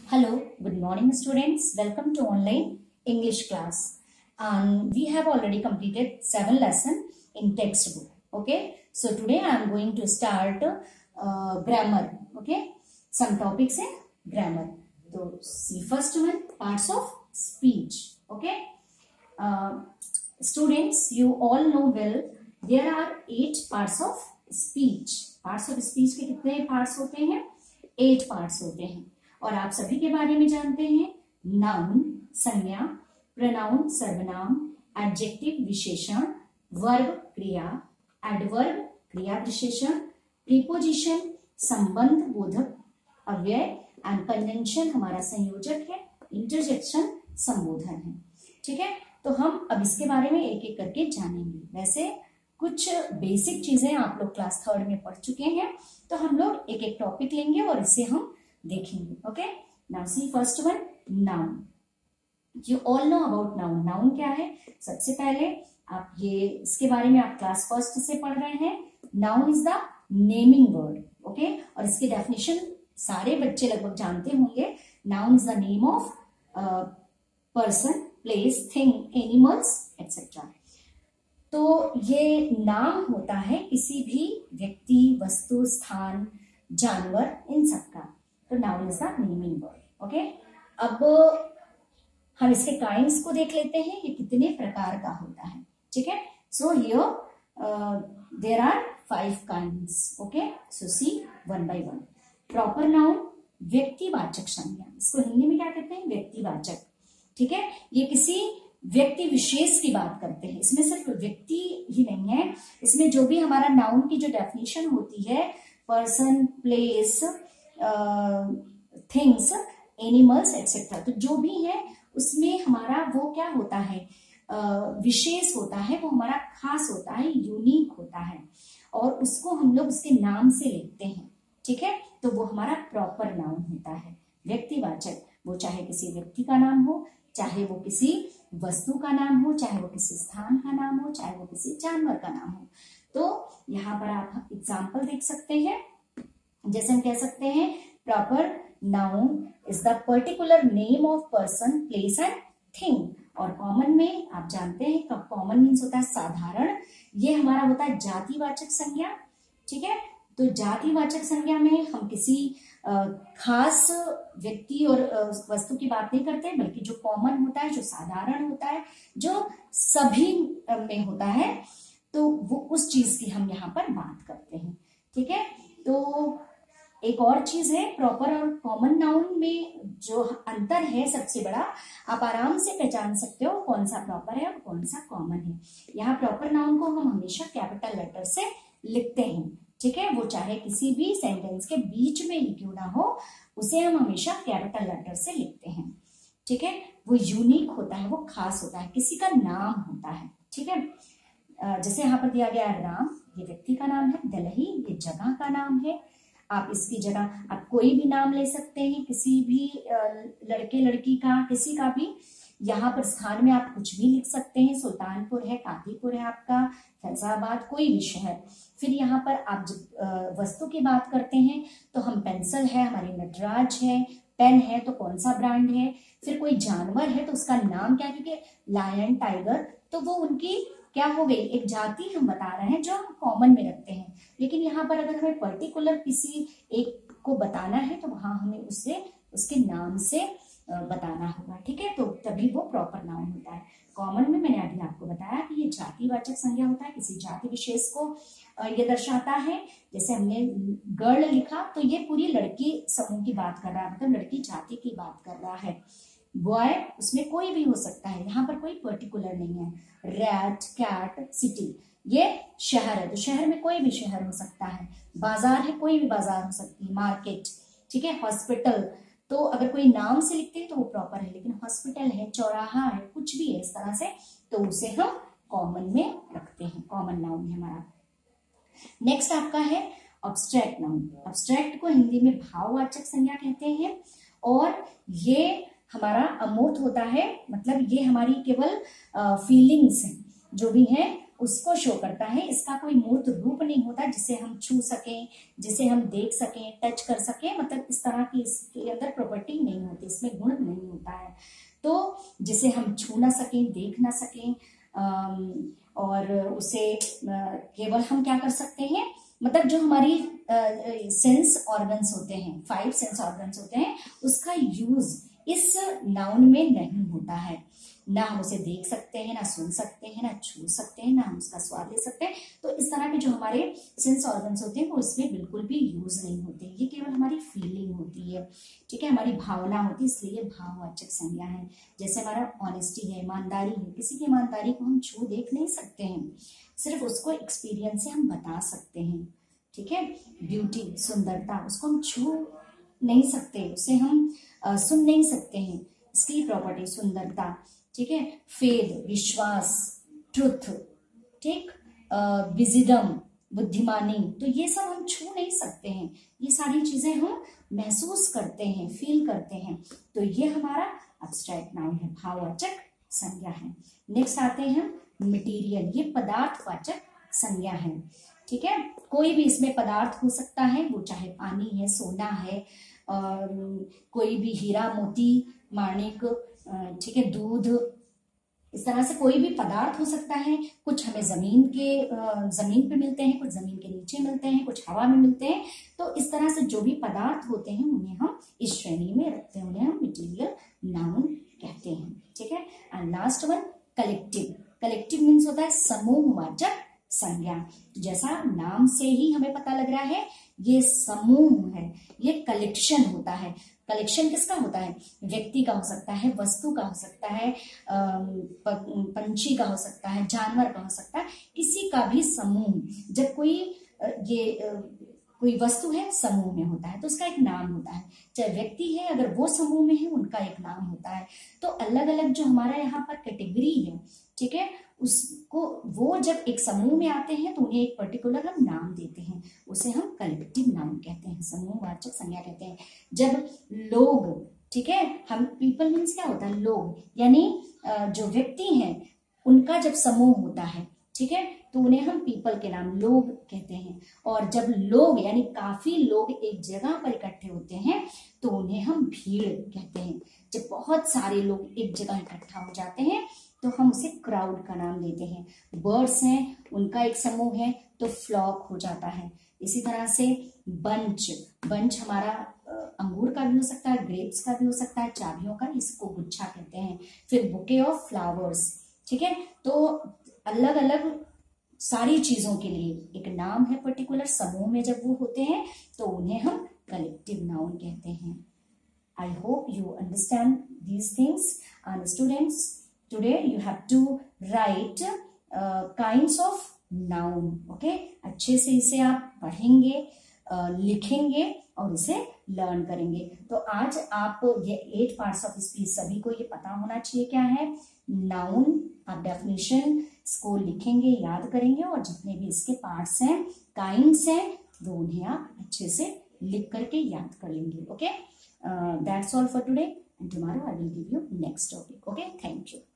Hello, good morning students. Welcome to online English class. We have already completed 7 lessons in textbook. Okay, so today I am going to start grammar. Okay, some topics in grammar. So see first one, parts of speech. Okay, students, you all know well there are 8 parts of speech. Parts of speech के कितने parts होते हैं? 8 parts होते हैं. और आप सभी के बारे में जानते हैं नाउन संज्ञा, प्रोनाउन सर्वनाम, एडजेक्टिव विशेषण, वर्ब क्रिया, एडवर्ब क्रिया विशेषण, प्रीपोजिशन संबंध बोधक अव्यय एंड कंजंक्शन हमारा संयोजक है, इंटरजेक्शन संबोधन है. ठीक है, तो हम अब इसके बारे में एक एक करके जानेंगे. वैसे कुछ बेसिक चीजें आप लोग क्लास 3 में पढ़ चुके हैं, तो हम लोग एक एक टॉपिक लेंगे और इसे हम देखेंगे. Okay, now see first one, noun. You all know about noun. Noun क्या है? सबसे पहले आप ये इसके बारे में आप क्लास 1 से पढ़ रहे हैं. Noun is the naming word. Okay, और इसकी डेफिनेशन सारे बच्चे लगभग जानते होंगे. Noun is the name of person, place, thing, animals etcetera. तो ये नाम होता है किसी भी व्यक्ति, वस्तु, स्थान, जानवर, इन सबका. तो noun is the naming word. Okay, अब हम इसके काइंड्स को देख लेते हैं, ये कितने प्रकार का होता है. ठीक है, so here there are 5 kinds. Okay, so see one by one. Proper noun, व्यक्तिवाचक संज्ञा. इसको हिंदी में क्या कहते हैं? व्यक्तिवाचक. ठीक है, ये किसी व्यक्ति विशेष की बात करते हैं. इसमें सिर्फ व्यक्ति ही नहीं है, इसमें जो भी हमारा नाउन की जो डेफिनेशन होती है, person, place, things, animals etcetera, तो जो भी है उसमें हमारा वो क्या होता है, विशेष होता है, वो हमारा खास होता है, यूनिक होता है, और उसको हम लोग उसके नाम से लिखते हैं. ठीक है, तो वो हमारा प्रॉपर नाउन होता है, व्यक्तिवाचक. वो चाहे किसी व्यक्ति का नाम हो, चाहे वो किसी वस्तु का नाम हो, चाहे वो किसी स्थान का नाम हो, चाहे वो किसी जानवर का नाम हो. तो यहाँ पर आप एग्जाम्पल देख सकते हैं. जैसे हम कह सकते हैं proper noun is the particular name of person, place and thing. और कॉमन में आप जानते हैं कॉमन मीन्स होता है साधारण. ये हमारा होता है जातिवाचक संज्ञा. ठीक है, तो जातिवाचक संज्ञा में हम किसी खास व्यक्ति और वस्तु की बात नहीं करते, बल्कि जो कॉमन होता है, जो साधारण होता है, जो सभी में होता है, तो वो उस चीज की हम यहाँ पर बात करते हैं. ठीक है, तो एक और चीज है, प्रॉपर और कॉमन नाउन में जो अंतर है सबसे बड़ा, आप आराम से पहचान सकते हो कौन सा प्रॉपर है और कौन सा कॉमन है. यहाँ प्रॉपर नाउन को हम हमेशा कैपिटल लेटर से लिखते हैं. ठीक है, वो चाहे किसी भी सेंटेंस के बीच में ही क्यों ना हो, उसे हम हमेशा कैपिटल लेटर से लिखते हैं. ठीक है, वो यूनिक होता है, वो खास होता है, किसी का नाम होता है. ठीक है, जैसे यहाँ पर दिया गया है राम, ये व्यक्ति का नाम है. दलही, ये जगह का नाम है. आप इसकी जगह आप कोई भी नाम ले सकते हैं, किसी भी लड़के लड़की का, किसी का भी. यहाँ पर स्थान में आप कुछ भी लिख सकते हैं. सुल्तानपुर है, कादीपुर है आपका, फैजाबाद, कोई भी शहर. फिर यहाँ पर आप जब वस्तु की बात करते हैं तो हम पेंसिल है, हमारी नटराज है, पेन है तो कौन सा ब्रांड है. फिर कोई जानवर है तो उसका नाम क्या, क्योंकि लायन, टाइगर, तो वो उनकी क्या हो गई, एक जाति हम बता रहे हैं जो हम कॉमन में रखते हैं. लेकिन यहाँ पर अगर हमें पर्टिकुलर किसी एक को बताना है तो वहां हमें उसे उसके नाम से बताना होगा. ठीक है, तो तभी वो प्रॉपर नाउन होता है. कॉमन में मैंने अभी आपको बताया कि ये जातिवाचक संज्ञा होता है, किसी जाति विशेष को ये दर्शाता है. जैसे हमने गर्ल लिखा तो ये पूरी लड़की समूह की बात कर रहा है, मतलब लड़की जाति की बात कर रहा है. बॉय, उसमें कोई भी हो सकता है, यहाँ पर कोई पर्टिकुलर नहीं है. रैट, कैट, सिटी, ये शहर है तो शहर में कोई भी शहर हो सकता है. बाजार है, कोई भी बाजार हो सकती है. मार्केट, ठीक है. हॉस्पिटल, तो अगर कोई नाम से लिखते हैं तो वो प्रॉपर है, लेकिन हॉस्पिटल है, चौराहा है, कुछ भी है इस तरह से, तो उसे हम कॉमन में रखते हैं. कॉमन नाउन है हमारा. नेक्स्ट आपका है अब्स्ट्रैक्ट नाउन. अब्स्ट्रैक्ट को हिंदी में भाववाचक संज्ञा कहते हैं, और ये हमारा अमूर्त होता है, मतलब ये हमारी केवल फीलिंग्स हैं, जो भी है उसको शो करता है। इसका कोई मूर्त रूप नहीं होता जिसे हम छू सकें, जिसे हम देख सकें, टच कर सकें, मतलब इस तरह की इसके अंदर प्रॉपर्टी नहीं होती, इसमें गुण नहीं होता है। तो जिसे हम छू ना सकें, देख ना सकें, और उसे केवल हम क्या कर सकते हैं, मतलब जो हमारी सेंस ऑर्गन्स होते हैं, 5 सेंस ऑर्गन्स होते हैं, उसका यूज इस नाउन में नहीं होता है। ना हम उसे देख सकते हैं, ना सुन सकते हैं, ना छू सकते हैं, ना हम उसका स्वाद ले सकते हैं। तो इस तरह के जो हमारे सेंस ऑर्गन्स होते हैं वो इसमें बिल्कुल भी यूज नहीं होते। ये केवल हमारी फीलिंग होती है, ठीक है, हमारी भावना होती है, इसलिए भाववाचक संज्ञा है। जैसे हमारा ऑनेस्टी है, ईमानदारी है, किसी की ईमानदारी को हम छू देख नहीं सकते हैं, सिर्फ उसको एक्सपीरियंस से हम बता सकते हैं, ठीक है। ब्यूटी, सुंदरता, उसको हम छू नहीं सकते, उसे हम सुन नहीं सकते हैं, इसकी प्रॉपर्टी सुंदरता, ठीक है। फेथ, विश्वास, ट्रुथ, ठीक, विजिडम, बुद्धिमानी, तो ये सब हम छू नहीं सकते हैं, ये सारी चीजें हम महसूस करते हैं, फील करते हैं। तो ये हमारा एब्स्ट्रैक्ट नाउन है, भाववाचक संज्ञा है। नेक्स्ट आते हैं मटेरियल, ये पदार्थवाचक संज्ञा है, ठीक है। कोई भी इसमें पदार्थ हो सकता है, वो चाहे पानी है, सोना है, कोई भी हीरा, मोती, माणिक, ठीक है, दूध, इस तरह से कोई भी पदार्थ हो सकता है। कुछ हमें जमीन पे मिलते हैं, कुछ जमीन के नीचे मिलते हैं, कुछ हवा में मिलते हैं। तो इस तरह से जो भी पदार्थ होते हैं उन्हें हम इस श्रेणी में रखते हैं, उन्हें हम मटेरियल नाउन कहते हैं, ठीक है। And last one collective. Collective means होता है समूहवाचक संज्ञा। जैसा नाम से ही हमें पता लग रहा है, ये समूह है, ये कलेक्शन होता है। कलेक्शन किसका होता है? व्यक्ति का हो सकता है, वस्तु का हो सकता है, पंछी का हो सकता है, जानवर का हो सकता है, किसी का भी समूह। जब कोई वस्तु है समूह में होता है तो उसका एक नाम होता है। चाहे व्यक्ति है, अगर वो समूह में है, उनका एक नाम होता है। तो अलग अलग जो हमारा यहाँ पर कैटेगरी है, ठीक है, उसको वो जब एक समूह में आते हैं तो उन्हें एक पर्टिकुलर हम नाम देते हैं, उसे हम कलेक्टिव नाउन कहते हैं, समूहवाचक संज्ञा कहते हैं। जब लोग, ठीक है, हम पीपल मीन्स क्या होता है? लोग, यानी जो व्यक्ति हैं उनका जब समूह होता है, ठीक है, तो उन्हें हम पीपल के नाम लोग कहते हैं। और जब लोग यानी काफी लोग एक जगह पर इकट्ठे होते हैं तो उन्हें हम भीड़ कहते हैं। जब बहुत सारे लोग एक जगह इकट्ठा हो जाते हैं तो हम उसे क्राउड का नाम देते हैं। बर्ड्स हैं, उनका एक समूह है तो फ्लॉक हो जाता है। इसी तरह से बंच हमारा अंगूर का भी हो सकता है, ग्रेप्स का भी हो सकता है, चाबियों का, इसको गुच्छा कहते हैं। फिर बुके ऑफ फ्लावर्स, ठीक है। तो अलग अलग सारी चीजों के लिए एक नाम है पर्टिकुलर, समूह में जब वो होते हैं तो उन्हें हम कलेक्टिव नाउन कहते हैं। I hope you understand these things. And students, today you have to write kinds of noun. Okay? अच्छे से इसे आप पढ़ेंगे, लिखेंगे और इसे लर्न करेंगे। तो आज आप ये 8 पार्ट्स ऑफ स्पीच सभी को ये पता होना चाहिए क्या है। नाउन, आप डेफिनेशन इसको लिखेंगे, याद करेंगे, और जितने भी इसके पार्ट्स हैं, काइंड्स हैं, वो उन्हें आप अच्छे से लिख करके याद कर लेंगे। Okay, that's all for today, and tomorrow I will give you next topic. Okay, thank you.